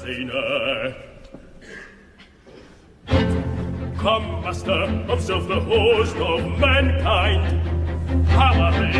Seine. Come, master, observe the host of mankind. How are they?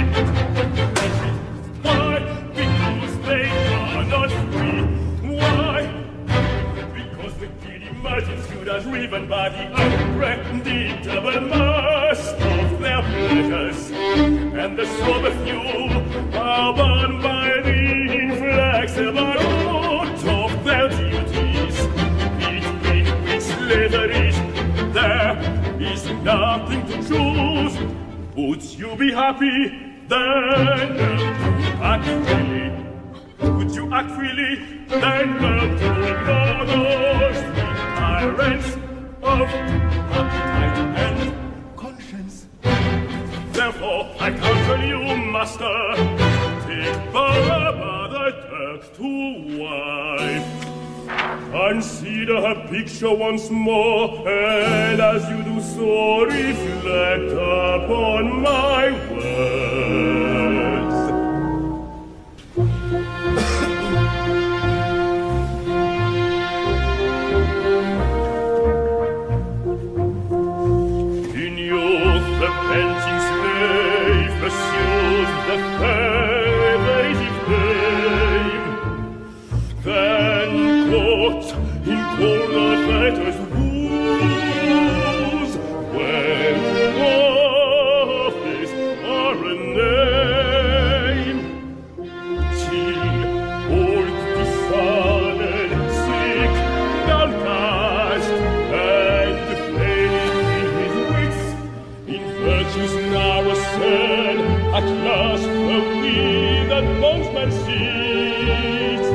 Why? Because they are not free. Why? Because the giddy multitude are driven by the unpredictable mass of their pleasures, and the sober few are bound by the inflexible root of their duties. Between which slavery there is nothing to choose. Would you be happy? Then act freely. Would you act freely? Then learn to ignore those three tyrants of appetite and conscience. Therefore, I counsel you, master, take Barbara the Turk to wife. Consider her picture once more, and as you do so, reflect upon my words. In youth, the panting slave pursues the favorative dame, then caught in colder fighters' wounds, when office or a name, till old dishonored, sick, downcast, and failing his wits, in virtue's narrow cell, at last the withered bondsman sits.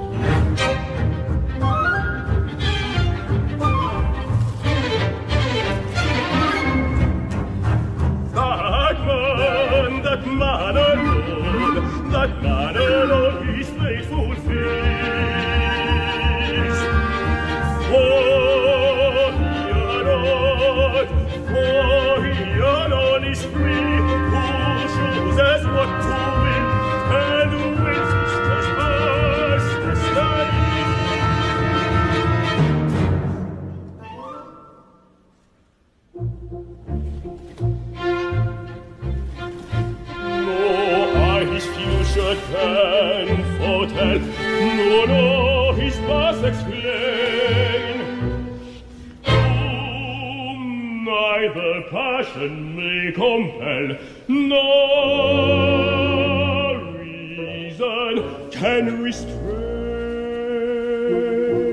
That man alone his faithful feast. For he alone is free, who chooses what to will, and wins his trespass destiny. Can foretell, no, his past explain. Whom neither passion may compel, nor reason can restrain.